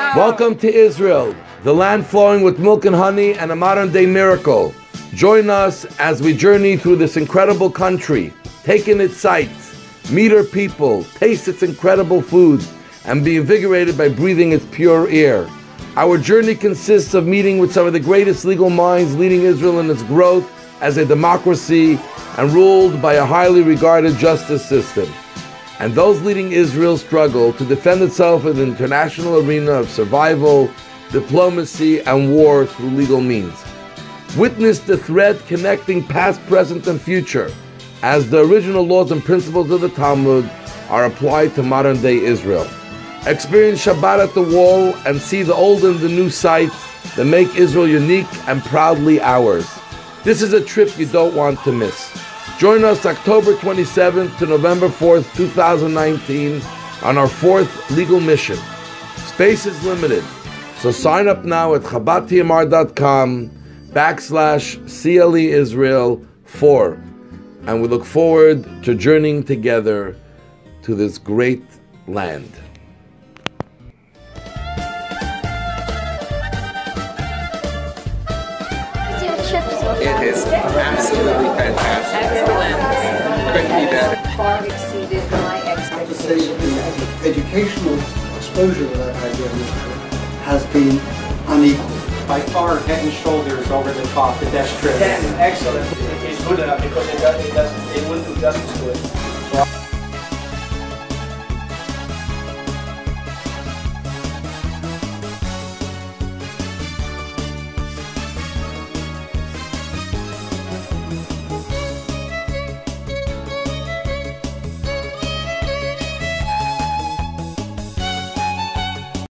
Welcome to Israel, the land flowing with milk and honey and a modern-day miracle. Join us as we journey through this incredible country, take in its sights, meet her people, taste its incredible food, and be invigorated by breathing its pure air. Our journey consists of meeting with some of the greatest legal minds leading Israel in its growth as a democracy and ruled by a highly regarded justice system. And those leading Israel's struggle to defend itself in the international arena of survival, diplomacy, and war through legal means. Witness the thread connecting past, present, and future as the original laws and principles of the Talmud are applied to modern-day Israel. Experience Shabbat at the wall and see the old and the new sites that make Israel unique and proudly ours. This is a trip you don't want to miss. Join us October 27th to November 4th, 2019 on our 4th legal mission. Space is limited, so sign up now at chabadtmr.com/CLE Israel 4. And we look forward to journeying together to this great land. It is absolutely fantastic. Excellent. Couldn't be better. Far exceeded my expectations. The educational exposure that I've had during this trip has been unequal. By far, head and shoulders over the top, the best trip. Excellent. It's good enough because it will do justice to it.